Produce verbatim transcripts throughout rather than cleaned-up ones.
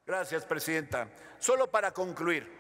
Gracias, presidenta. Solo para concluir,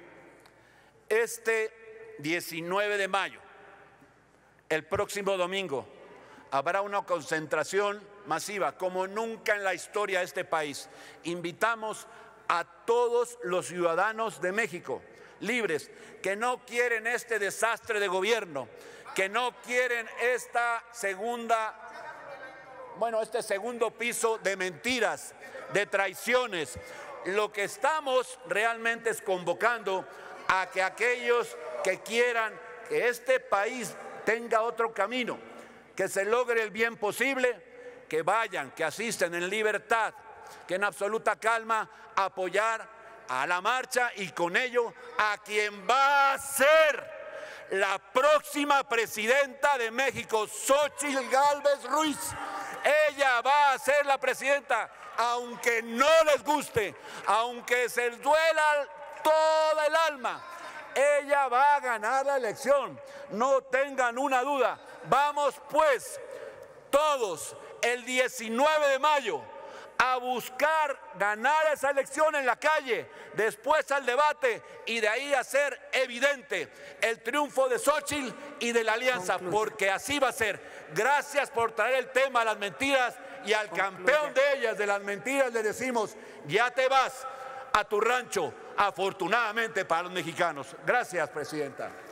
este diecinueve de mayo, el próximo domingo, habrá una concentración masiva como nunca en la historia de este país. Invitamos a todos los ciudadanos de México, libres, que no quieren este desastre de gobierno, que no quieren esta segunda, bueno, este segundo piso de mentiras, de traiciones. Lo que estamos realmente es convocando a que aquellos que quieran que este país tenga otro camino, que se logre el bien posible, que vayan, que asisten en libertad, que en absoluta calma apoyar a la marcha y con ello a quien va a ser la próxima presidenta de México, Xóchitl Gálvez Ruiz. Ella va a ser la presidenta, aunque no les guste, aunque se les duela toda el alma. Ella va a ganar la elección, no tengan una duda. Vamos pues todos el diecinueve de mayo a buscar ganar esa elección en la calle, después al debate y de ahí hacer evidente el triunfo de Xóchitl y de la alianza, porque así va a ser. Gracias por traer el tema a las mentiras y al campeón de ellas, de las mentiras, le decimos, ya te vas a tu rancho, afortunadamente para los mexicanos. Gracias, presidenta.